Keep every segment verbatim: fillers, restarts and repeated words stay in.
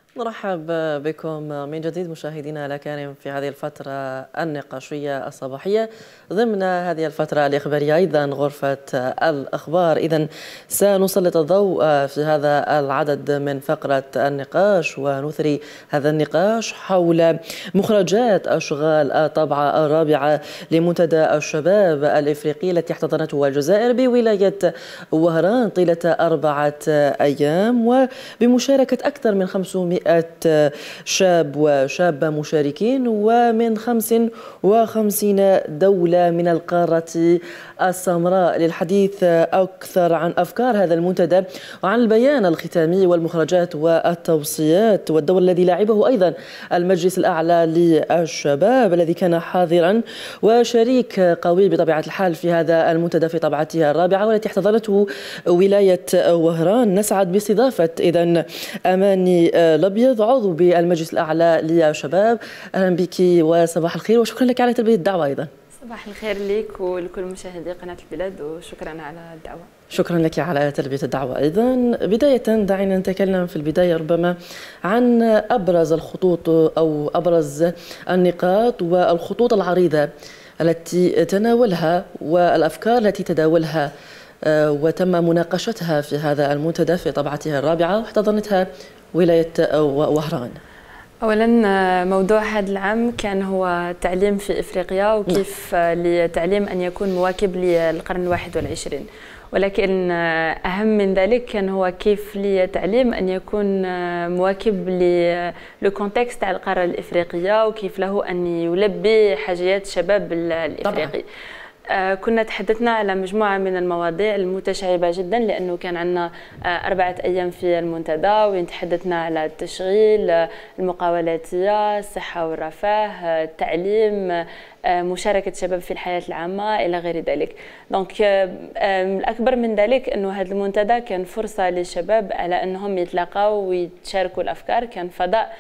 نرحب بكم من جديد مشاهدينا الأكارم في هذه الفترة النقاشية الصباحية ضمن هذه الفترة الإخبارية، أيضا غرفة الأخبار. إذن سنسلط الضوء في هذا العدد من فقرة النقاش ونثري هذا النقاش حول مخرجات أشغال الطبعة الرابعة لمنتدى الشباب الإفريقي التي احتضنته الجزائر بولاية وهران طيلة أربعة أيام، وبمشاركة أكثر من خمسمائة شاب وشابة مشاركين ومن خمس وخمسين دولة من القارة السمراء. للحديث أكثر عن أفكار هذا المنتدى وعن البيان الختامي والمخرجات والتوصيات والدور الذي لعبه أيضا المجلس الأعلى للشباب الذي كان حاضرا وشريك قوي بطبيعة الحال في هذا المنتدى في طبعته الرابعة والتي احتضنته ولاية وهران، نسعد باستضافة إذن أماني الأبيض عضو بالمجلس الأعلى للشباب. أهلا بك وصباح الخير وشكرا لك على تلبية الدعوة. أيضا صباح الخير لك ولكل مشاهدي قناة البلاد وشكرا على الدعوة. شكرا لك على تلبية الدعوة. أيضا بداية دعينا نتكلم في البداية ربما عن أبرز الخطوط أو أبرز النقاط والخطوط العريضة التي تناولها والأفكار التي تداولها وتم مناقشتها في هذا المنتدى في طبعته الرابعة واحتضنتها ولاية وهران. أولا موضوع هذا العام كان هو التعليم في إفريقيا وكيف للتعليم أن يكون مواكب للقرن الواحد والعشرين، ولكن أهم من ذلك كان هو كيف للتعليم أن يكون مواكب للكونتكست تاع القارة الإفريقية وكيف له أن يلبي حاجيات الشباب الإفريقي. طبعا. كنا تحدثنا على مجموعة من المواضيع المتشعبة جدا لأنه كان عندنا أربعة أيام في المنتدى وين تحدثنا على التشغيل، المقاولاتية، الصحة والرفاه، التعليم، مشاركة الشباب في الحياة العامة إلى غير ذلك. دونك الأكبر من ذلك أنه هذا المنتدى كان فرصة للشباب على أنهم يتلاقوا ويتشاركوا الأفكار، كان فضاء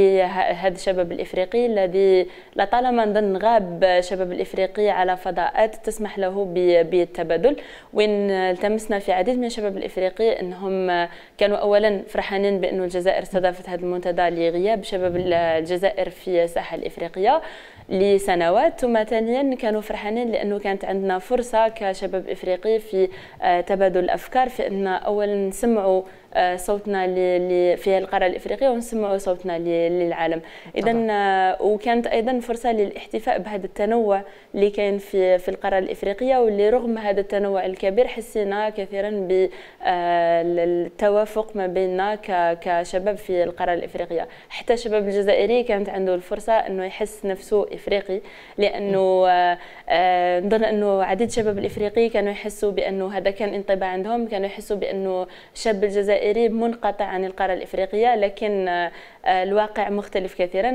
لهذا الشباب الإفريقي الذي لطالما نظن غاب الشباب الإفريقي على فضاءات تسمح له بالتبادل، وين التمسنا في عديد من الشباب الإفريقي أنهم كانوا أولا فرحانين بأن الجزائر استضافت هذا المنتدى لغياب شباب الجزائر في الساحة الإفريقية لسنوات، ثم ثانيا كانوا فرحانين لأنه كانت عندنا فرصة كشباب إفريقي في تبادل الأفكار، في أن أولا نسمعوا صوتنا في القارة الإفريقية ونسمعوا صوتنا للعالم. إذا وكانت أيضا فرصة للاحتفاء بهذا التنوع اللي كاين في في القارة الإفريقية، واللي رغم هذا التنوع الكبير حسينا كثيرا بالتوافق ما بيننا كشباب في القارة الإفريقية. حتى الشباب الجزائري كانت عنده الفرصة أنه يحس نفسه إفريقي، لأنه نظن أنه عديد الشباب الإفريقي كانوا يحسوا بأنه هذا كان انطباع عندهم، كانوا يحسوا بأنه الشاب الجزائري منقطع عن القارة الإفريقية، لكن الواقع مختلف كثيرا.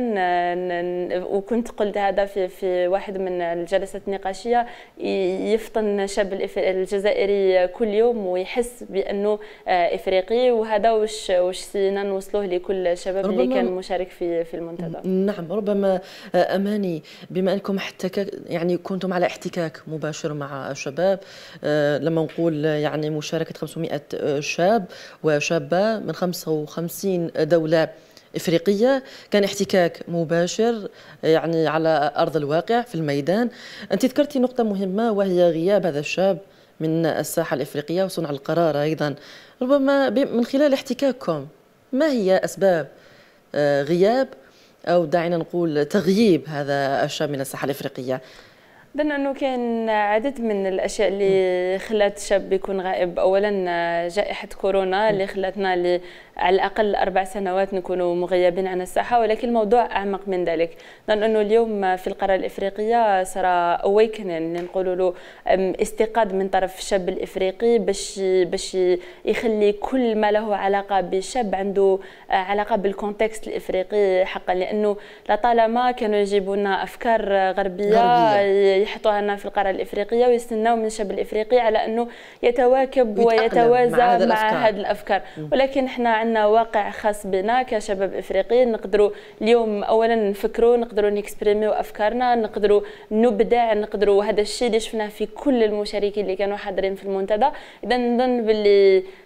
وكنت قلت هذا في في واحد من الجلسات النقاشية، يفطن الشاب الجزائري كل يوم ويحس بأنه إفريقي، وهذا وش وش سينا نوصلوه لكل الشباب اللي كان مشارك في في المنتدى. نعم، ربما أماني بما أنكم احتكاك يعني كنتم على احتكاك مباشر مع الشباب، لما نقول يعني مشاركة خمسمائة شاب وشابة من خمسة وخمسين دولة إفريقية، كان احتكاك مباشر يعني على أرض الواقع في الميدان. أنت ذكرتي نقطة مهمة وهي غياب هذا الشاب من الساحة الإفريقية وصنع القرار أيضا. ربما من خلال احتكاككم ما هي أسباب غياب أو دعينا نقول تغييب هذا الشاب من الساحة الإفريقية؟ أظن أنه كان عدد من الأشياء اللي خلات الشاب يكون غائب. أولا جائحة كورونا اللي خلتنا على الأقل أربع سنوات نكونوا مغيبين عن الساحة، ولكن الموضوع أعمق من ذلك. لأن أنه اليوم في القارة الإفريقية صار أويكنين، نقولوا له استيقاظ من طرف الشاب الإفريقي باش باش يخلي كل ما له علاقة بالشاب عنده علاقة بالكونتكست الإفريقي حقا، لأنه لطالما كانوا يجيبوا لنا أفكار غربية, غربية. يحطوها لنا في القارة الإفريقية ويستناو من الشاب الإفريقي على أنه يتواكب ويتوازى مع, مع هذه الأفكار. ولكن احنا عندنا واقع خاص بنا كشباب إفريقي، نقدروا اليوم أولا نفكروا، نقدروا نكسبريميو أفكارنا، نقدروا نبدع، نقدروا هذا الشيء اللي شفناه في كل المشاركين اللي كانوا حاضرين في المنتدى. إذا نظن باللي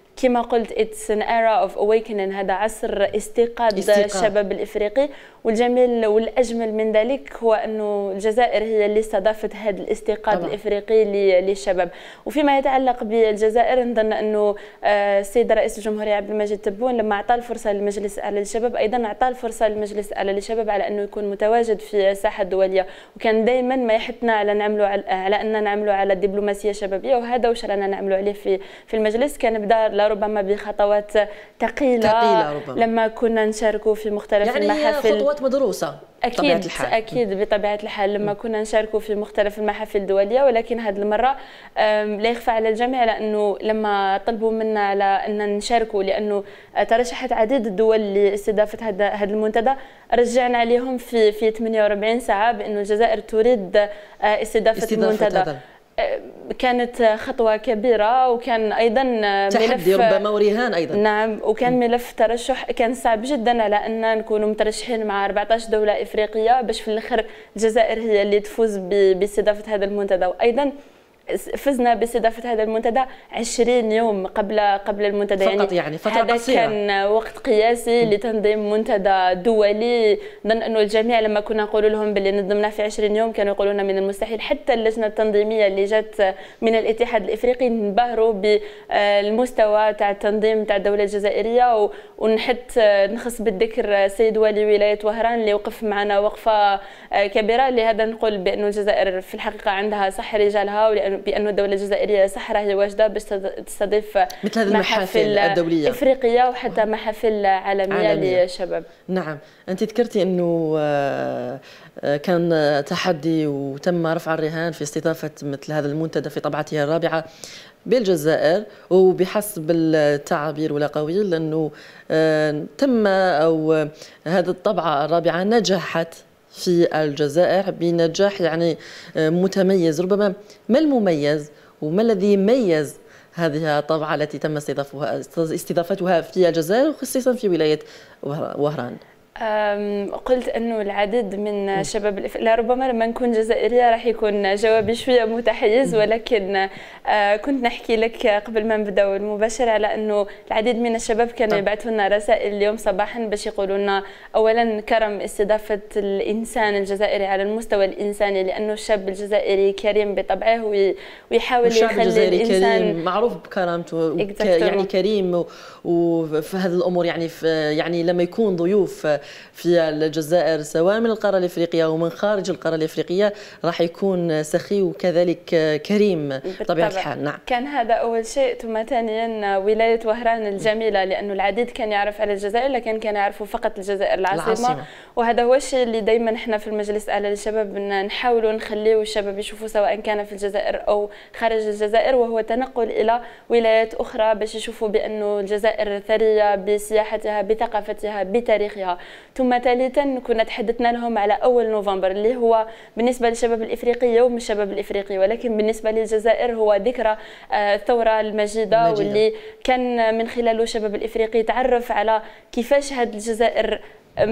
كما قلت it's an era of awakening، هذا عصر استيقاظ الشباب الإفريقي. والجميل والأجمل من ذلك هو أنه الجزائر هي اللي استضافت هذا الاستيقاظ طبعا. الإفريقي للشباب. وفيما يتعلق بالجزائر نظن أنه السيد رئيس الجمهورية عبد المجيد تبون لما أعطى الفرصة للمجلس الأعلى للشباب أيضا أعطى الفرصة للمجلس الأعلى للشباب على أنه يكون متواجد في الساحة الدولية، وكان دائما ما يحثنا على نعملوا على أننا نعملوا على الدبلوماسية الشبابية، وهذا واش رانا نعملوا عليه في في المجلس. كان بدا لربما بخطوات ثقيلة ثقيلة ربما. لما كنا نشاركوا في مختلف يعني المحافل، يعني خطوات مدروسة أكيد الحال. أكيد بطبيعة الحال لما كنا نشاركوا في مختلف المحافل الدولية، ولكن هذه المرة لا يخفى على الجميع لأنه لما طلبوا منا على أن نشاركوا، لأنه ترشحت عديد الدول لاستضافة هذا هذا المنتدى، رجعنا عليهم في في ثمانية وأربعين ساعة بأن الجزائر تريد استضافة المنتدى. كانت خطوة كبيرة، وكان أيضا تحدي ربما ورهان أيضا. نعم، وكان ملف ترشح كان صعب جدا على أن نكونوا مترشحين مع أربعة عشر دولة إفريقية باش في الآخر الجزائر هي اللي تفوز باستضافة هذا المنتدى. وأيضا فزنا باستضافة هذا المنتدى عشرين يوم قبل قبل المنتدى، فقط يعني فترة هذا قصيرة. كان وقت قياسي م. لتنظيم منتدى دولي. ظن أنه الجميع لما كنا نقول لهم باللي نظمناه في عشرين يوم كانوا يقولون من المستحيل. حتى اللجنة التنظيمية اللي جات من الاتحاد الإفريقي انبهروا بالمستوى تاع التنظيم تاع الدولة الجزائرية. ونحط نخص بالذكر السيد والي ولاية وهران اللي وقف معنا وقفة كبيرة. لهذا نقول بأن الجزائر في الحقيقة عندها صح رجالها، ولأن بأن الدولة الجزائرية صح راهي واجدة باش تستضيف مثل هذه المحافل الدولية إفريقية وحتى محافل عالمية, عالمية للشباب. نعم، أنت ذكرتي أنه كان تحدي وتم رفع الرهان في استضافة مثل هذا المنتدى في طبعته الرابعة بالجزائر، وبحسب التعابير والأقاويل أنه تم أو هذه الطبعة الرابعة نجحت في الجزائر بنجاح يعني متميز. ربما ما المميز وما الذي يميز هذه الطبعة التي تم استضافتها استضافتها في الجزائر وخصيصا في ولاية وهران؟ قلت انه العديد من شباب الإف... لا ربما لما نكون جزائريه راح يكون جوابي شويه متحيز، ولكن كنت نحكي لك قبل ما نبداو المباشر على انه العديد من الشباب كانوا يبعثوا لنا رسائل اليوم صباحا باش يقولوا لنا اولا كرم استضافه الانسان الجزائري على المستوى الانساني، لانه الشاب الجزائري كريم بطبعه ويحاول يخلي الانسان كريم معروف بكرامته يعني كريم، وفي هذه الامور يعني في يعني لما يكون ضيوف في الجزائر سواء من القارة الإفريقية ومن خارج القارة الإفريقية راح يكون سخي وكذلك كريم بطبيعة الحال. نعم، كان هذا أول شيء. ثم ثانيا ولاية وهران الجميلة، لأنه العديد كان يعرف على الجزائر لكن كان يعرفوا فقط الجزائر العاصمة, العاصمة. وهذا هو الشيء اللي دائما احنا في المجلس الأعلى للشباب نحاولوا نخليه الشباب يشوفوا سواء كان في الجزائر أو خارج الجزائر، وهو تنقل إلى ولايات أخرى باش يشوفوا بأنه الجزائر ثرية بسياحتها بثقافتها بتاريخها. ثم ثالثا كنا تحدثنا لهم على أول نوفمبر اللي هو بالنسبة للشباب الإفريقي يوم الشباب الإفريقي، ولكن بالنسبة للجزائر هو ذكرى الثورة المجيدة, المجيدة واللي كان من خلاله الشباب الإفريقي تعرف على كيفاش هذه الجزائر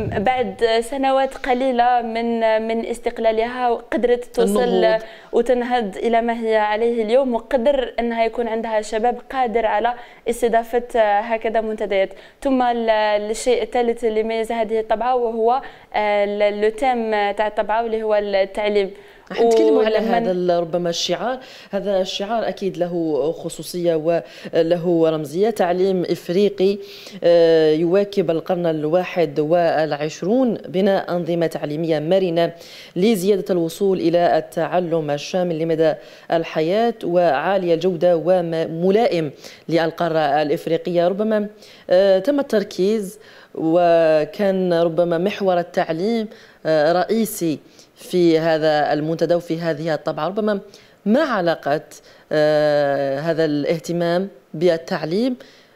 بعد سنوات قليلة من من استقلالها قدرت توصل النهوض وتنهض إلى ما هي عليه اليوم، وقدر أنها يكون عندها شباب قادر على استضافة هكذا منتديات. ثم الشيء الثالث اللي يميز هذه الطبعة وهو لو تيم تاع الطبعة واللي هو التعليم. راح نتكلموا على هذا ربما الشعار. هذا الشعار أكيد له خصوصية وله رمزية، تعليم إفريقي يواكب القرن الواحد والعشرون، بناء أنظمة تعليمية مرنة لزيادة الوصول إلى التعلم الشامل لمدى الحياة وعالية الجودة وملائم للقارة الإفريقية. ربما تم التركيز وكان ربما محور التعليم رئيسي في هذا المنتدى وفي هذه الطبعة. ربما ما علاقة آه هذا الاهتمام بالتعليم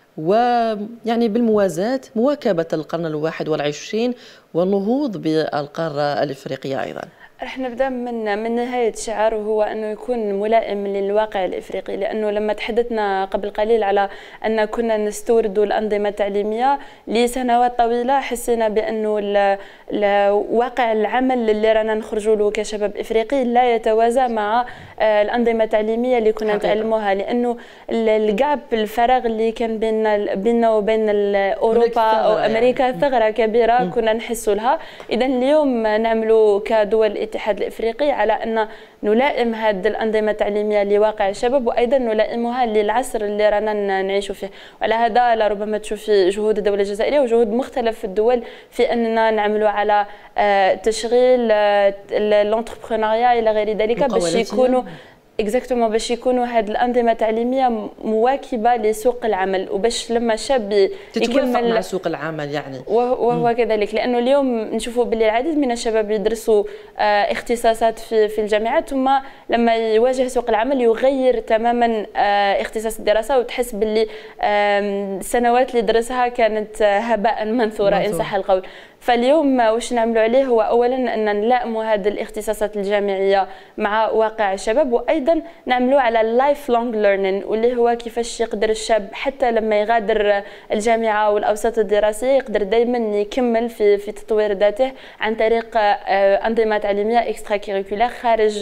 ويعني بالموازاة مواكبة القرن الواحد والعشرين والنهوض بالقارة الإفريقية أيضا؟ رح نبدا من من نهايه الشعار، وهو انه يكون ملائم للواقع الافريقي، لانه لما تحدثنا قبل قليل على ان كنا نستورد الانظمه التعليميه لسنوات طويله، حسينا بانه واقع العمل اللي رانا نخرجوا له كشباب افريقي لا يتوازى مع الانظمه التعليميه اللي كنا نتعلموها، لانه الجاب الفراغ اللي كان بين بيننا وبين اوروبا او امريكا يعني. ثغره كبيره م. كنا نحس لها. اذا اليوم نعملوا كدول الاتحاد الافريقي على ان نلائم هذه الانظمه التعليميه لواقع الشباب، وايضا نلائمها للعصر اللي رانا نعيشوا فيه. وعلى هذا لربما تشوفي جهود الدوله الجزائريه وجهود مختلف الدول في اننا نعملوا على تشغيل الانتربرونيا الى غير ذلك، باش يكونوا اكزاكتومون باش يكونوا هذه الانظمه التعليميه مواكبه لسوق العمل، وباش لما شاب يكمل مع سوق العمل يعني. وهو م. كذلك، لانه اليوم نشوفوا باللي العديد من الشباب يدرسوا اختصاصات في في الجامعات، ثم لما يواجه سوق العمل يغير تماما اختصاص الدراسه، وتحس باللي السنوات اللي درسها كانت هباء منثورا ان صح القول. فاليوم واش نعملوا عليه هو اولا ان نلائموا هذه الاختصاصات الجامعيه مع واقع الشباب، وايضا نعملوا على اللايف لونج ليرنينج، واللي هو كيفاش يقدر الشاب حتى لما يغادر الجامعه والاوساط الدراسيه يقدر دائما يكمل في في تطوير ذاته عن طريق انظمه تعليميه اكسترا كيريكولار خارج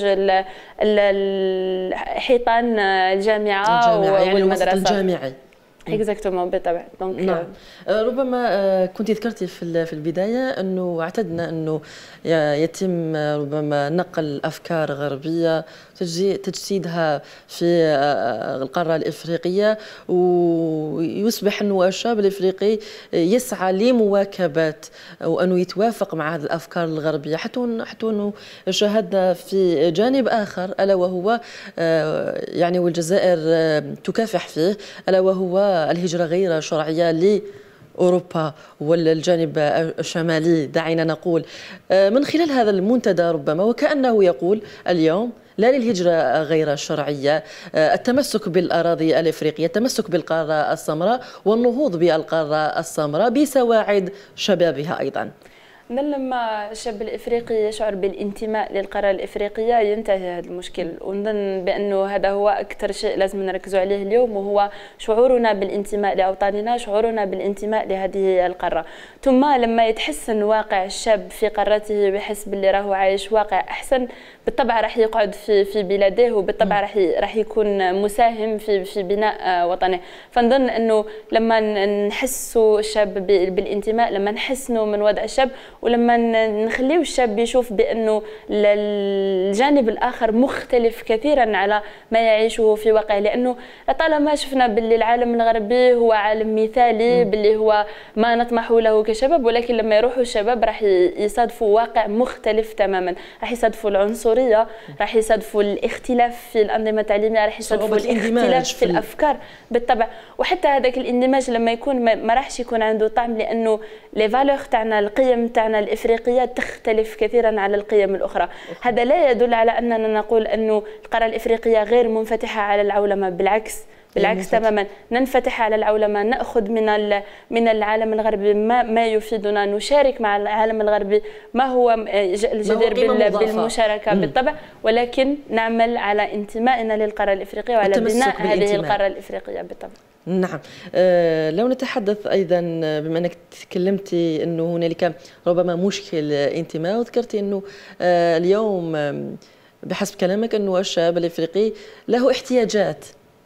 الحيطان الجامعه والمدرسه يعني الجامعي. اكزاكتومون بالطبع. دونك نعم. ربما كنت ذكرتي في في البدايه انه اعتدنا انه يتم ربما نقل افكار غربيه تجسيدها في القاره الافريقيه، ويصبح انه الشاب الافريقي يسعى لمواكبه وانه يتوافق مع هذه الافكار الغربيه، حتى حتى انه شاهدنا في جانب اخر الا وهو يعني والجزائر تكافح فيه، الا وهو الهجرة غير شرعية لأوروبا والجانب الشمالي دعينا نقول. من خلال هذا المنتدى ربما وكأنه يقول اليوم لا للهجرة غير الشرعية، التمسك بالأراضي الإفريقية، التمسك بالقارة السمراء والنهوض بالقارة السمراء بسواعد شبابها أيضا. لما الشاب الافريقي يشعر بالانتماء للقاره الافريقيه ينتهي هذا المشكل، ونظن بانه هذا هو اكثر شيء لازم نركزوا عليه اليوم، وهو شعورنا بالانتماء لاوطاننا، شعورنا بالانتماء لهذه القاره. ثم لما يتحسن واقع الشاب في قارته ويحس باللي راهو عايش واقع احسن، بالطبع راح يقعد في في بلاده، وبالطبع راح راح يكون مساهم في في بناء وطنه. فنظن انه لما نحسوا الشاب بالانتماء، لما نحسنوا من وضع الشاب، ولما نخليو الشاب يشوف بانه الجانب الاخر مختلف كثيرا على ما يعيشه في واقعه، لانه طالما شفنا باللي العالم الغربي هو عالم مثالي باللي هو ما نطمح له كشباب، ولكن لما يروحوا الشباب راح يصادفوا واقع مختلف تماما، راح يصادفوا العنصريه، راح يصادفوا الاختلاف في الانظمه التعليميه، راح يصادفوا الاختلاف في الافكار بالطبع. وحتى هذاك الاندماج لما يكون ما راحش يكون عنده طعم، لانه لي فالور تاعنا، القيم تاعنا الافريقيه تختلف كثيرا على القيم الاخرى. هذا لا يدل على اننا نقول انه القاره الافريقيه غير منفتحه على العولمه، بالعكس بالعكس تماما، ننفتح على العولمه، ناخذ من من العالم الغربي ما ما يفيدنا، نشارك مع العالم الغربي ما هو الجدير بالمشاركه بالطبع، ولكن نعمل على انتمائنا للقاره الافريقيه وعلى بناء هذه القاره الافريقيه بالطبع. نعم. أه لو نتحدث ايضا بما انك تكلمتي انه هنالك ربما مشكل انتماء، وذكرتي انه أه اليوم بحسب كلامك انه الشاب الافريقي له احتياجات.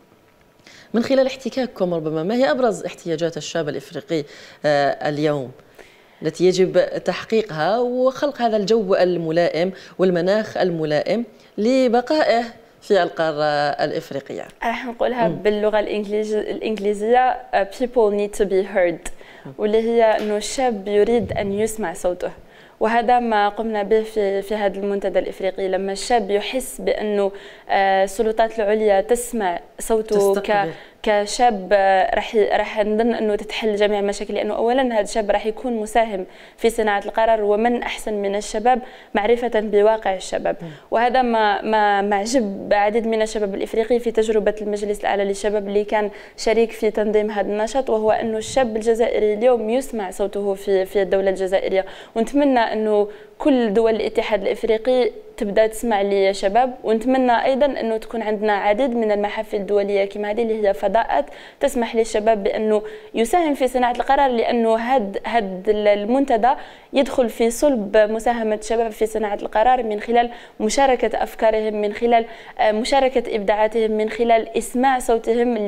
من خلال احتكاككم ربما ما هي ابرز احتياجات الشاب الافريقي أه اليوم التي يجب تحقيقها وخلق هذا الجو الملائم والمناخ الملائم لبقائه في القارة الإفريقية؟ راح نقولها م. باللغة الإنجليزية people need to be heard، واللي هي أنه الشاب يريد أن يسمع صوته، وهذا ما قمنا به في في هذا المنتدى الافريقي. لما الشاب يحس بانه السلطات العليا تسمع صوته ك كشاب راح راح نظن انه تتحل جميع المشاكل، لانه اولا هذا الشاب راح يكون مساهم في صناعه القرار، ومن احسن من الشباب معرفه بواقع الشباب. وهذا ما ما معجب عديد من الشباب الافريقي في تجربه المجلس الاعلى للشباب اللي كان شريك في تنظيم هذا النشاط، وهو انه الشاب الجزائري اليوم يسمع صوته في في الدوله الجزائريه. ونتمنى انه كل دول الاتحاد الافريقي تبدا تسمع لشباب، ونتمنى ايضا انه تكون عندنا عديد من المحافل الدوليه كما هذه اللي هي فضاءات تسمح للشباب بانه يساهم في صناعه القرار، لانه هذا هذا المنتدى يدخل في صلب مساهمه الشباب في صناعه القرار من خلال مشاركه افكارهم، من خلال مشاركه ابداعاتهم، من خلال اسماع صوتهم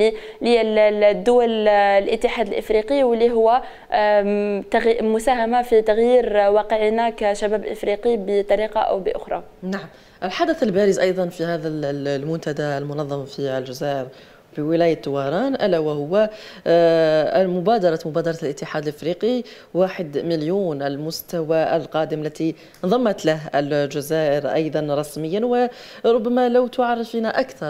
للدول الاتحاد الافريقي، واللي هو مساهمه في تغيير واقعنا كشباب افريقي بطريقه او باخرى. نعم، الحدث البارز أيضا في هذا المنتدى المنظم في الجزائر بولاية تواران ألا وهو المبادرة مبادرة الاتحاد الإفريقي واحد مليون المستوى القادم التي انضمت له الجزائر أيضا رسميا. وربما لو تعرفنا أكثر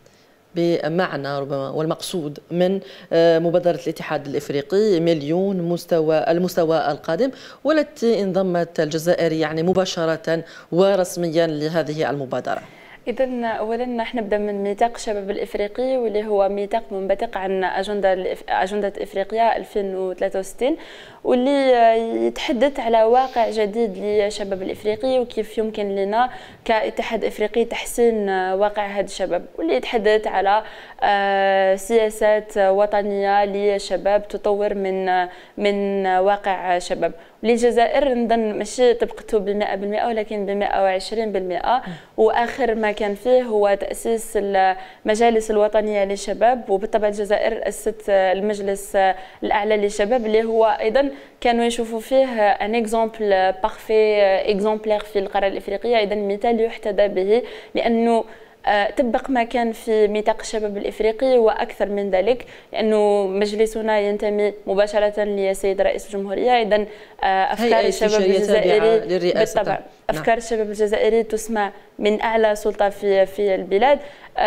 بمعنى ربما والمقصود من مبادرة الاتحاد الإفريقي مليون مستوى المستوى القادم، والتي انضمت الجزائر يعني مباشرة ورسميا لهذه المبادرة. إذا أولا نحن نبدأ من ميثاق الشباب الإفريقي، واللي هو ميثاق منبثق عن أجندة أجندة إفريقيا ألفين وثلاثة وستين، واللي يتحدث على واقع جديد للشباب الإفريقي وكيف يمكن لنا كاتحاد إفريقي تحسين واقع هذا الشباب، واللي يتحدث على سياسات وطنية للشباب تطور من من واقع شباب. للجزائر نظن ماشي طبقته بالمئة بالمئة ولكن بمئة وعشرين بالمئة، وآخر ما كان فيه هو تأسيس المجالس الوطنية للشباب، وبالطبع الجزائر أسست المجلس الأعلى للشباب اللي هو أيضا كانوا يشوفوا فيه ان اكزومبل بارفي اكزومبلير في القاره الافريقيه، اذا مثال يحتذى به، لانه طبق ما كان في ميثاق الشباب الافريقي واكثر من ذلك، لانه مجلسنا ينتمي مباشره للسيد رئيس الجمهوريه. اذا افكار الشباب الجزائري بالطبع افكار نعم. الشباب الجزائري تسمع من اعلى سلطه في في البلاد.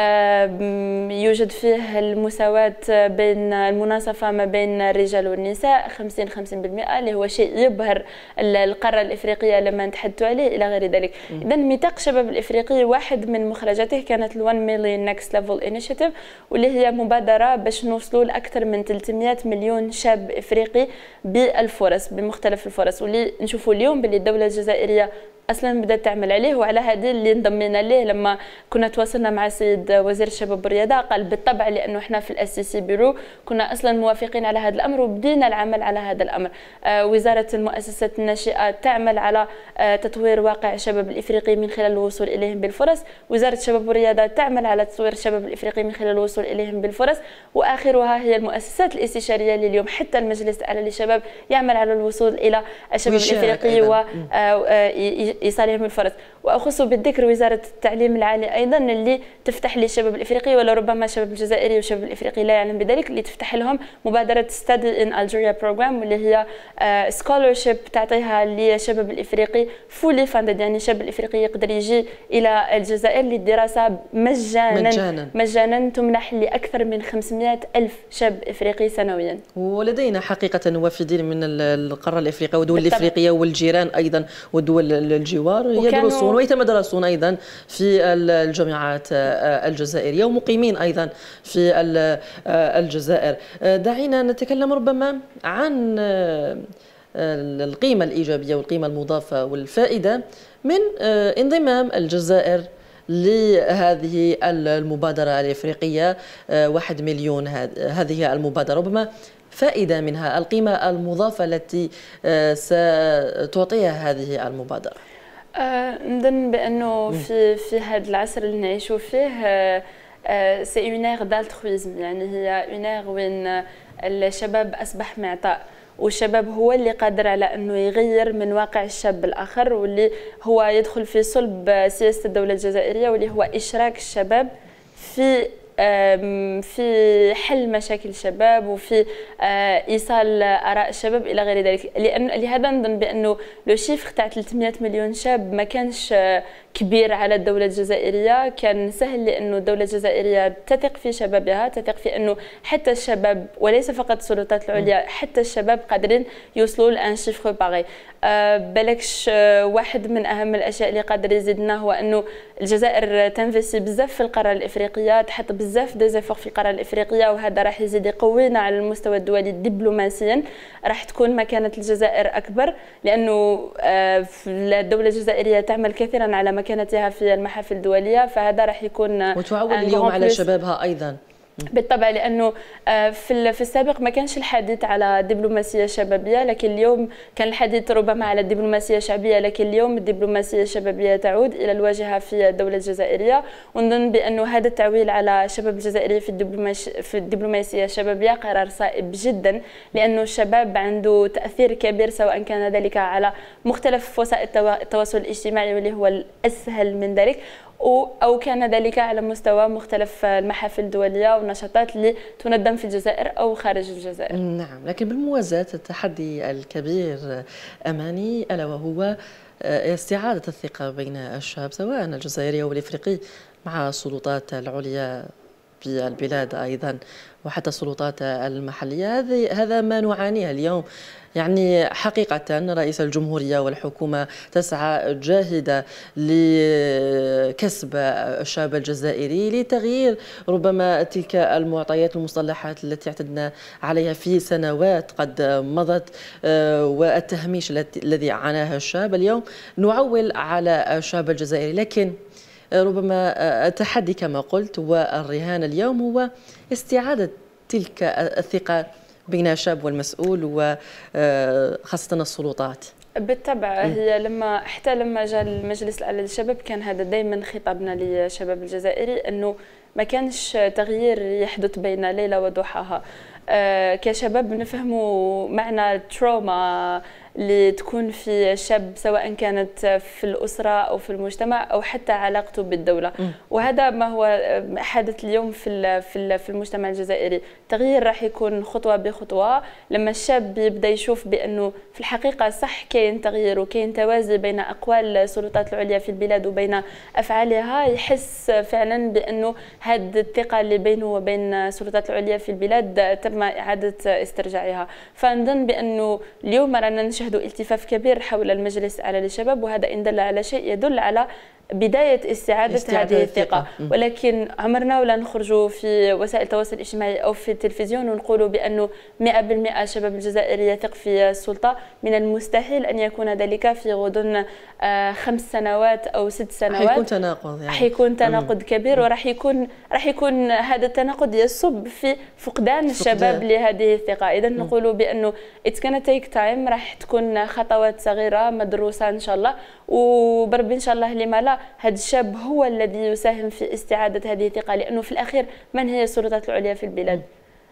يوجد فيه المساواة بين المناصفة ما بين الرجال والنساء خمسين خمسين بالمئة، اللي هو شيء يبهر القارة الإفريقية لما نتحدث عليه إلى غير ذلك. إذا ميثاق الشباب الإفريقي واحد من مخرجاته كانت ال one million next level initiative، واللي هي مبادرة باش نوصلوا لأكثر من ثلاثمئة مليون شاب إفريقي بالفرص بمختلف الفرص، واللي نشوفوا اليوم باللي الدولة الجزائرية اصلا بدات تعمل عليه. وعلى هذه اللي انضمينا ليه لما كنا تواصلنا مع السيد وزير الشباب والرياضه، قال بالطبع لانه احنا في الاس سي سي بيرو كنا اصلا موافقين على هذا الامر وبدينا العمل على هذا الامر. آه وزاره المؤسسات الناشئه تعمل على آه تطوير واقع الشباب الافريقي من خلال الوصول اليهم بالفرص، وزاره الشباب والرياضه تعمل على تطوير الشباب الافريقي من خلال الوصول اليهم بالفرص، واخرها هي المؤسسات الاستشاريه اللي اليوم حتى المجلس الاعلى للشباب يعمل على الوصول الى الشباب الافريقي و إيصالهم الفرص. وأخص بالذكر وزارة التعليم العالي أيضا اللي تفتح للشباب الإفريقي، ولا ربما الشباب الجزائري والشباب الإفريقي لا يعلم بذلك، اللي تفتح لهم مبادرة Study in Algeria Program، واللي هي سكولرشيب تعطيها للشباب الإفريقي فولي فاندد، يعني الشاب الإفريقي يقدر يجي إلى الجزائر للدراسة مجانا مجانا, مجانا تمنح لأكثر من خمسمئة ألف شاب إفريقي سنويا. ولدينا حقيقة وافدين من القارة الإفريقية والدول الإفريقية والجيران أيضا والدول الجوار يدرسون ويتمدرسون أيضا في الجامعات الجزائرية ومقيمين أيضا في الجزائر. دعينا نتكلم ربما عن القيمة الإيجابية والقيمة المضافة والفائدة من انضمام الجزائر لهذه المبادرة الإفريقية واحد مليون. هذه المبادرة ربما فائدة منها القيمة المضافة التي ستعطيها هذه المبادرة. نظن بأنه في في هذا العصر اللي نعيشوا فيه سي اون اير دالترويزم، يعني هي اون اير وين الشباب أصبح معطاء، والشباب هو اللي قادر على أنه يغير من واقع الشاب الآخر، واللي هو يدخل في صلب سياسة الدولة الجزائرية، واللي هو إشراك الشباب في في حل مشاكل الشباب وفي ايصال اراء الشباب الى غير ذلك. لان لهذا نظن بانه لو شيفر تاع ثلاثمئة مليون شاب ما كانش كبير على الدولة الجزائرية، كان سهل لأنه الدولة الجزائرية تثق في شبابها، تثق في أنه حتى الشباب وليس فقط السلطات العليا، حتى الشباب قادرين يوصلوا لان شيفر باغي. أه بالكش أه واحد من أهم الأشياء اللي قادر يزيدنا هو أنه الجزائر تنفسي بزاف في القارة الإفريقية، تحط بزاف ديزيفور في القارة الإفريقية، وهذا راح يزيد يقوينا على المستوى الدولي دبلوماسيا. راح تكون مكانة الجزائر أكبر لأنه أه الدولة الجزائرية تعمل كثيرا على مكانتها في المحافل الدولية، فهذا راح يكون وتعول اليوم على شبابها أيضا. بالطبع، لانه في في السابق ما كانش الحديث على دبلوماسيه شبابيه، لكن اليوم كان الحديث ربما على الدبلوماسيه الشعبيه، لكن اليوم الدبلوماسيه الشبابيه تعود الى الواجهه في الدوله الجزائريه. ونظن بانه هذا التعويل على الشباب الجزائري في الدبلوماسيه في الدبلوماسيه الشبابيه قرار صائب جدا، لانه الشباب عنده تاثير كبير سواء كان ذلك على مختلف وسائل التواصل الاجتماعي واللي هو الاسهل من ذلك، أو كان ذلك على مستوى مختلف المحافل الدولية والنشاطات اللي تنظم في الجزائر أو خارج الجزائر. نعم، لكن بالموازاة التحدي الكبير أماني ألا وهو استعادة الثقة بين الشعب سواء الجزائري أو الإفريقي مع السلطات العليا في البلاد أيضا وحتى السلطات المحلية. هذا ما نعانيه اليوم. يعني حقيقة رئيس الجمهورية والحكومة تسعى جاهدة لكسب الشعب الجزائري لتغيير ربما تلك المعطيات والمصطلحات التي اعتدنا عليها في سنوات قد مضت والتهميش الذي عاناه الشعب. اليوم نعول على الشعب الجزائري، لكن ربما التحدي كما قلت والرهان اليوم هو استعادة تلك الثقة بين الشعب والمسؤول وخاصة السلطات. بالطبع، هي لما حتى لما جاء المجلس الأعلى للشباب كان هذا دائما خطابنا للشباب الجزائري، أنه ما كانش تغيير يحدث بين ليلة وضحاها. أه كشباب نفهموا معنى التروما اللي تكون في الشاب سواء كانت في الأسرة أو في المجتمع أو حتى علاقته بالدولة. م. وهذا ما هو حدث اليوم في في المجتمع الجزائري. التغيير راح يكون خطوة بخطوة. لما الشاب يبدأ يشوف بأنه في الحقيقة صح كاين تغيير وكاين توازي بين أقوال السلطات العليا في البلاد وبين أفعالها، يحس فعلا بأنه هذه الثقة اللي بينه وبين السلطات العليا في البلاد تم إعادة استرجاعها. فنظن بأنه اليوم رانا نشهد التفاف كبير حول المجلس الأعلى للشباب، وهذا إن دل على شيء يدل على بداية استعادة, استعادة هذه الثقة. ولكن عمرنا ولا نخرجوا في وسائل التواصل الاجتماعي أو في التلفزيون ونقولوا بأنه مئة بالمئة الشباب الجزائري يثق في السلطة. من المستحيل أن يكون ذلك في غضون خمس سنوات أو ست سنوات. حيكون تناقض يعني. حيكون تناقض كبير، وراح يكون راح يكون هذا التناقض يصب في فقدان الشباب لهذه الثقة. إذا نقولوا بأنه it's gonna take time، راح تكون خطوات صغيرة مدروسة إن شاء الله، وبربي إن شاء الله لما لا هذا الشاب هو الذي يساهم في استعادة هذه الثقة. لأنه في الأخير من هي السلطات العليا في البلاد؟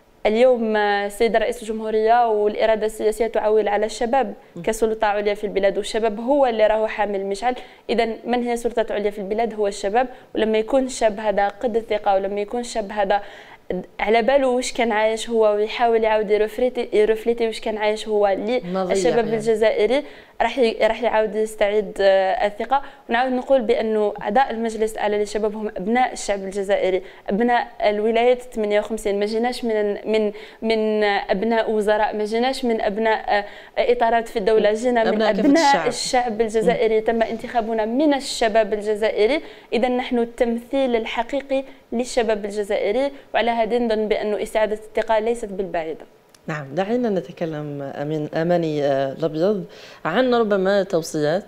اليوم السيد رئيس الجمهورية والإرادة السياسية تعول على الشباب كسلطة عليا في البلاد، والشباب هو اللي راهو حامل المشعل. إذا من هي السلطات العليا في البلاد؟ هو الشباب. ولما يكون الشاب هذا قد الثقة، ولما يكون الشاب هذا على باله واش كان عايش هو ويحاول يعاود يرفليتي يرفليتي واش كان عايش هو للشباب يعني. الجزائري راح راح يعاود يستعيد الثقه. ونعاود نقول بانه اعضاء المجلس الاعلى للشباب هم ابناء الشعب الجزائري، ابناء الولايات ثمانية وخمسين. ما جيناش من من من ابناء وزراء، ما جيناش من ابناء اطارات في الدوله، جينا من ابناء, أبناء الشعب. الشعب الجزائري. تم انتخابنا من الشباب الجزائري. اذا نحن التمثيل الحقيقي للشباب الجزائري، وعلى هذا نظن بانه استعاده الثقه ليست بالبعيده. نعم، دعينا نتكلم أمين أماني الأبيض عن ربما توصيات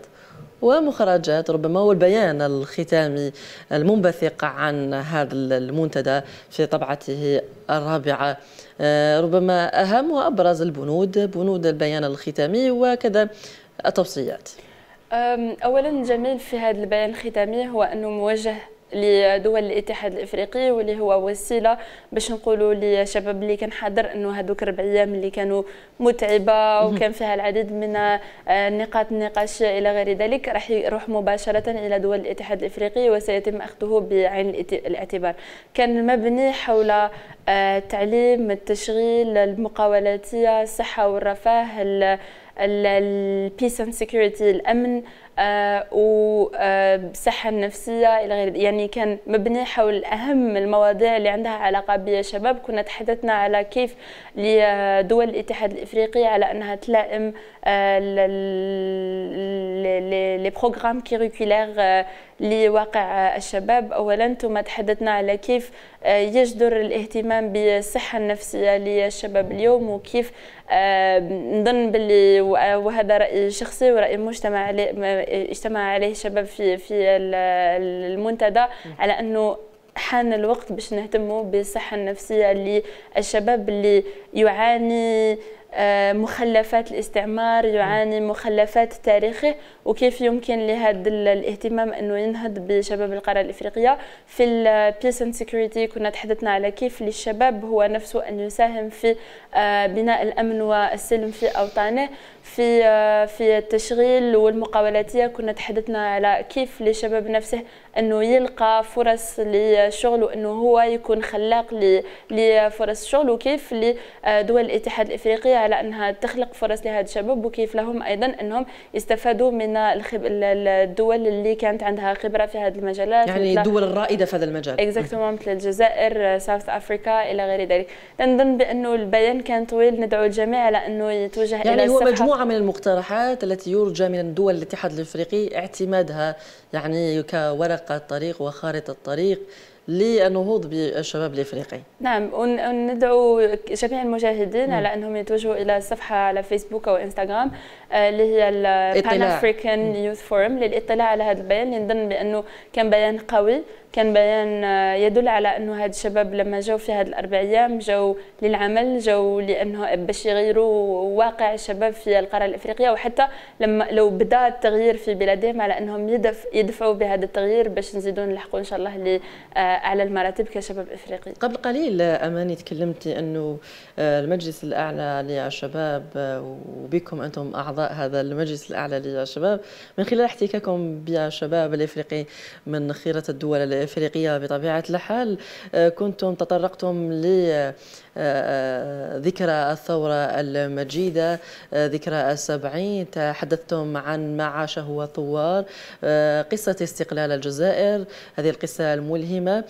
ومخرجات ربما والبيان الختامي المنبثق عن هذا المنتدى في طبعته الرابعة، ربما أهم وأبرز البنود بنود البيان الختامي وكذا التوصيات. أولا جميل في هذا البيان الختامي هو أنه موجه لدول الاتحاد الافريقي، واللي هو وسيله باش نقولوا للشباب اللي كان حاضر انه هذوك ربع ايام اللي كانوا متعبه وكان فيها العديد من النقاط النقاشيه الى غير ذلك راح يروح مباشره الى دول الاتحاد الافريقي وسيتم اخذه بعين الاعتبار. كان مبني حول التعليم، التشغيل، المقاولاتيه، الصحه والرفاه، البيس اند سيكوريتي، الامن والصحة النفسية إلى غير، يعني كان مبني حول أهم المواضيع اللي عندها علاقة بالشباب. كنا تحدثنا على كيف لدول الاتحاد الإفريقي على أنها تلائم لي بروغرام كيريكولير لواقع الشباب أولا، ثم تحدثنا على كيف يجدر الاهتمام بالصحة النفسية للشباب اليوم، وكيف نظن باللي وهذا رأي شخصي ورأي مجتمع عليه اجتمع عليه الشباب في في المنتدى على أنه حان الوقت باش نهتموا بالصحة النفسية للشباب اللي يعاني مخلفات الاستعمار، يعاني مخلفات تاريخه، وكيف يمكن لهذا الاهتمام انه ينهض بشباب القاره الافريقيه. في البيس اند سيكوريتي كنا تحدثنا على كيف للشباب هو نفسه ان يساهم في بناء الامن والسلم في اوطانه. في في التشغيل والمقاولاتيه كنا تحدثنا على كيف للشباب نفسه انه يلقى فرص للشغل وانه هو يكون خلاق لفرص الشغل، وكيف لدول الاتحاد الافريقي على انها تخلق فرص لهذا الشباب، وكيف لهم ايضا انهم يستفادوا من الدول اللي كانت عندها خبره في هذه المجالات، يعني الدول الرائده في هذا المجال. اكزاكتومون، مثل الجزائر، ساوث افريكا الى غير ذلك. نظن بانه البيان كان طويل، ندعو الجميع على انه يتوجه يعني الى هو الصفحه. مجموعه من المقترحات التي يرجى من دول الاتحاد الافريقي اعتمادها يعني كورقه طريق وخارطه طريق للنهوض بالشباب الافريقي. نعم، وندعو جميع المشاهدين على انهم يتوجهوا الى الصفحه على فيسبوك او انستغرام اللي هي البان افريكان يوث فورم للاطلاع على هذا البيان. نظن بانه كان بيان قوي، كان بيان يدل على انه هاد الشباب لما جاوا في هاد الاربع ايام جاوا للعمل، جاوا لانه باش يغيروا واقع الشباب في القاره الافريقيه، وحتى لما لو بدا التغيير في بلادهم على انهم يدف يدفعوا بهذا التغيير باش نزيدوا نلحقوا ان شاء الله لاعلى المراتب كشباب افريقي. قبل قليل اماني تكلمتي انه المجلس الاعلى للشباب وبكم انتم اعضاء هذا المجلس الاعلى للشباب من خلال احتكاككم بالشباب الافريقي من خيره الدول الافريقيه بطبيعه الحال كنتم تطرقتم ل ذكرى الثورة المجيدة، ذكرى السبعين، تحدثتم عن ما عاشه الثوار، قصة استقلال الجزائر، هذه القصة الملهمة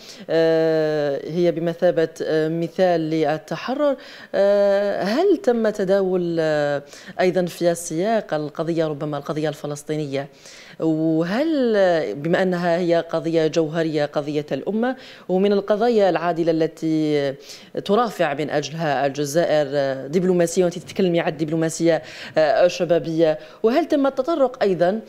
هي بمثابة مثال للتحرر. هل تم تداول أيضا في السياق القضية ربما القضية الفلسطينية، وهل بما أنها هي قضية جوهرية قضية الأمة ومن القضايا العادلة التي ترافع من أجلها الجزائر دبلوماسية، وأنت تتكلمي عن الدبلوماسية الشبابية، وهل تم التطرق أيضا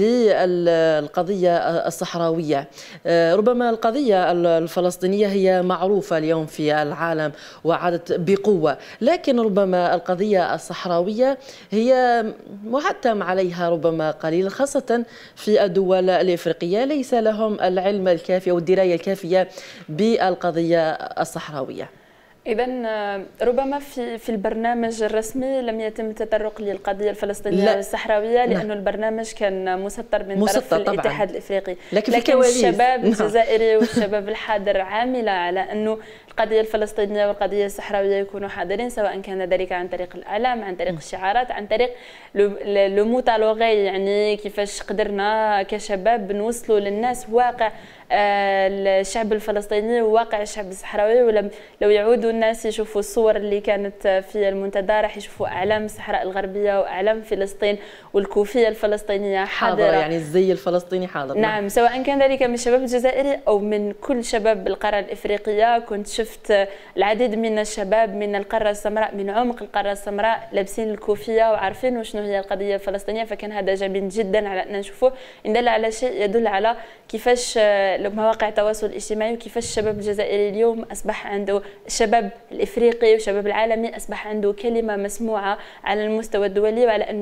للقضية الصحراوية؟ ربما القضية الفلسطينية هي معروفة اليوم في العالم وعادت بقوة، لكن ربما القضية الصحراوية هي محتم عليها ربما قليل، خاصة في الدول الإفريقية ليس لهم العلم الكافي والدراية الكافية بالقضية الصحراوية. إذا ربما في في البرنامج الرسمي لم يتم التطرق للقضية الفلسطينية الصحراوية لأنه نعم. البرنامج كان مسطر من مسطر طرف طبعاً. الاتحاد الإفريقي، لكن, لكن الشباب الجزائري والشباب الحاضر عاملة على أنه القضية الفلسطينية والقضية الصحراوية يكونوا حاضرين، سواء كان ذلك عن طريق الإعلام، عن طريق الشعارات، عن طريق لو موتالوغي، يعني كيفاش قدرنا كشباب نوصلوا للناس واقع الشعب الفلسطيني وواقع الشعب الصحراوي. ولم لو يعودوا الناس يشوفوا الصور اللي كانت في المنتدى راح يشوفوا أعلام الصحراء الغربية وأعلام فلسطين والكوفية الفلسطينية حاضرة، حاضرة، يعني الزي الفلسطيني حاضر. نعم، سواء كان ذلك من الشباب الجزائري أو من كل شباب القارة الإفريقية. كنت شفت العديد من الشباب من القارة السمراء، من عمق القارة السمراء، لابسين الكوفية وعارفين وشنو هي القضية الفلسطينية، فكان هذا جميل جدا على أن نشوفه. إن دل على شيء يدل على كيفاش مواقع التواصل الاجتماعي وكيفاش الشباب الجزائري اليوم أصبح عنده، الشباب الإفريقي والشباب العالمي أصبح عنده كلمة مسموعة على المستوى الدولي، وعلى أنه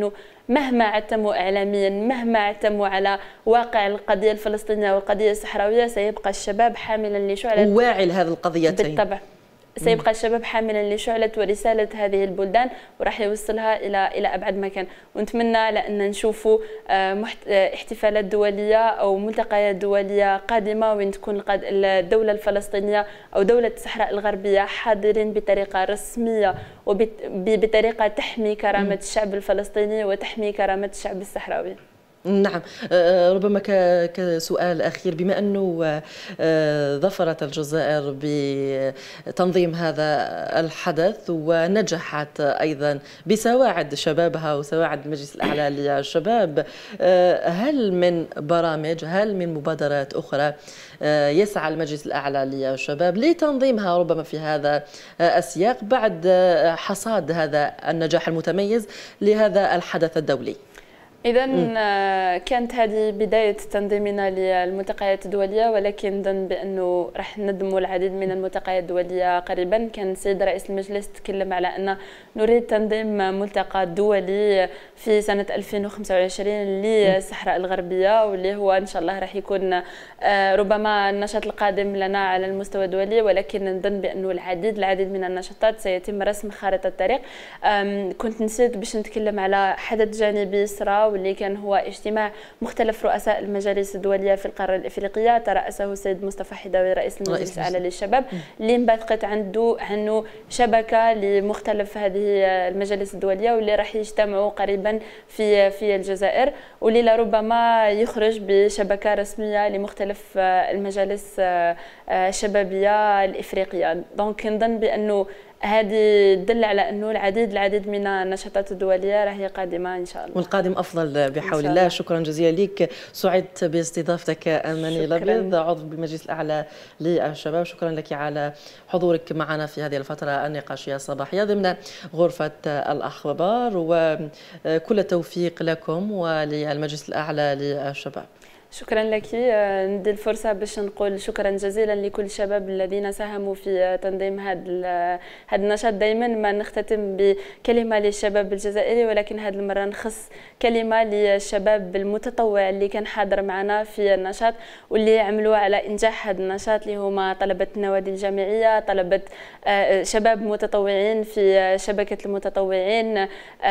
مهما عتموا إعلاميا، مهما عتموا على واقع القضية الفلسطينية والقضية الصحراوية، سيبقى الشباب حاملا لشعلة، واعي لهذه القضيتين بالطبع. سيبقى الشباب حاملا لشعلة ورسالة هذه البلدان، وراح يوصلها إلى إلى أبعد مكان. ونتمنى لأن نشوفوا احتفالات دولية أو ملتقيات دولية قادمة وين تكون الدولة الفلسطينية أو دولة الصحراء الغربية حاضرين بطريقة رسمية وبطريقة تحمي كرامة الشعب الفلسطيني وتحمي كرامة الشعب الصحراوي. نعم، ربما كسؤال أخير، بما أنه ظفرت الجزائر بتنظيم هذا الحدث ونجحت أيضا بسواعد شبابها وسواعد المجلس الأعلى للشباب، هل من برامج، هل من مبادرات أخرى يسعى المجلس الأعلى للشباب لتنظيمها ربما في هذا السياق بعد حصاد هذا النجاح المتميز لهذا الحدث الدولي؟ إذا كانت هذه بداية تنظيمنا للملتقيات الدولية، ولكن نظن بأنه راح ندموا العديد من الملتقيات الدولية قريبا. كان السيد رئيس المجلس تكلم على أن نريد تنظيم ملتقى دولي في سنة ألفين وخمسة وعشرين للصحراء الغربية، واللي هو إن شاء الله راح يكون ربما النشاط القادم لنا على المستوى الدولي. ولكن نظن بأنه العديد العديد من النشاطات سيتم رسم خارطة الطريق. كنت نسيت باش نتكلم على حدث جانبي صرا، واللي كان هو اجتماع مختلف رؤساء المجالس الدوليه في القاره الافريقيه، ترأسه السيد مصطفى حداوي رئيس المجلس الاعلى للشباب، اللي انبثقت عنده عنه شبكه لمختلف هذه المجالس الدوليه، واللي راح يجتمعوا قريبا في في الجزائر، واللي لربما يخرج بشبكه رسميه لمختلف المجالس الشبابيه الافريقيه. دونك نظن بانه هذه تدل على انه العديد العديد من النشاطات الدوليه راهي قادمه ان شاء الله، والقادم افضل بحول الله. الله. شكرا جزيلا لك، سعدت باستضافتك اماني الابيض، عضو بالمجلس الاعلى للشباب. شكرا لك على حضورك معنا في هذه الفتره النقاشيه الصباحيه ضمن غرفه الاخبار، وكل التوفيق لكم وللمجلس الاعلى للشباب. شكرا لك. ندي الفرصة باش نقول شكرا جزيلا لكل الشباب الذين ساهموا في تنظيم هذا هذا النشاط. دائما ما نختتم بكلمة للشباب الجزائري، ولكن هذه المرة نخص كلمة للشباب المتطوع اللي كان حاضر معنا في النشاط واللي عملوا على إنجاح هذا النشاط، اللي هما طلبة النوادي الجامعية، طلبة شباب متطوعين في شبكة المتطوعين،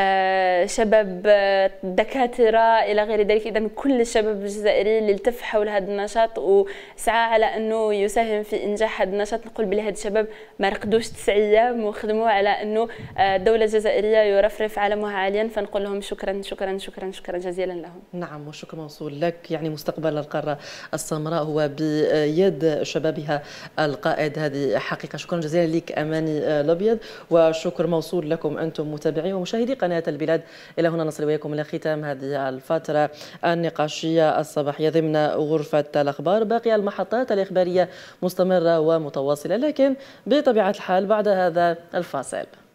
شباب دكاترة إلى غير ذلك. إذن كل الشباب الجزائري اللي التف حول هذا النشاط وسعى على انه يساهم في انجاح هذا النشاط، نقول بلي هاد الشباب ما رقدوش تسع ايام وخدموا على انه الدوله الجزائريه يرفرف علمها عاليا، فنقول لهم شكرا شكرا شكرا شكرا جزيلا لهم. نعم، والشكر موصول لك. يعني مستقبل القاره السمراء هو بيد شبابها القائد، هذه حقيقه. شكرا جزيلا لك اماني الابيض، وشكر موصول لكم انتم متابعي ومشاهدي قناه البلاد. الى هنا نصل وياكم الى ختام هذه الفتره النقاشيه الصباحيه ضمن غرفة الأخبار. باقي المحطات الإخبارية مستمرة ومتواصلة، لكن بطبيعة الحال بعد هذا الفاصل.